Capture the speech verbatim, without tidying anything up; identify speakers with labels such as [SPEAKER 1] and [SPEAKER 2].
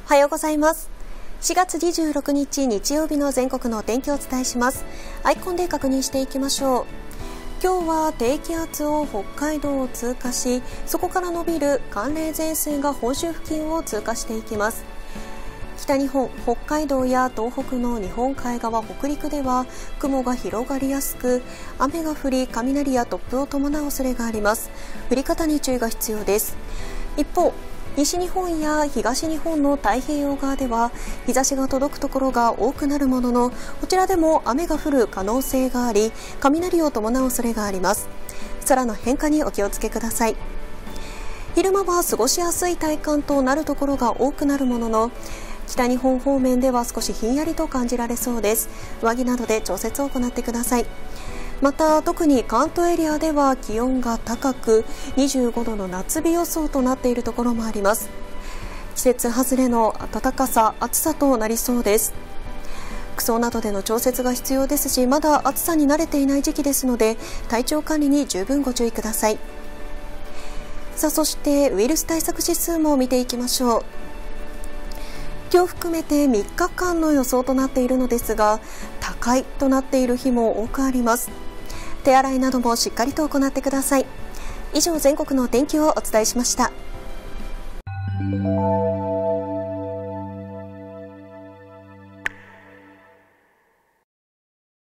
[SPEAKER 1] おはようございます。しがつにじゅうろくにち日曜日の全国のお天気をお伝えします。アイコンで確認していきましょう。今日は低気圧を北海道を通過し、そこから伸びる寒冷前線が本州付近を通過していきます。北日本、北海道や東北の日本海側、北陸では雲が広がりやすく、雨が降り雷や突風を伴う恐れがあります。降り方に注意が必要です。一方、西日本や東日本の太平洋側では日差しが届くところが多くなるものの、こちらでも雨が降る可能性があり、雷を伴う恐れがあります。空の変化にお気をつけください。昼間は過ごしやすい体感となるところが多くなるものの、北日本方面では少しひんやりと感じられそうです。上着などで調節を行ってください。また特に関東エリアでは気温が高くにじゅうごどの夏日予想となっているところもあります。季節外れの暖かさ、暑さとなりそうです。服装などでの調節が必要ですし、まだ暑さに慣れていない時期ですので体調管理に十分ご注意ください。さあ、そしてウイルス対策指数も見ていきましょう。今日含めてみっかかんの予想となっているのですが、高いとなっている日も多くあります。手洗いなどもしっかりと行ってください。以上、全国のお天気をお伝えしました。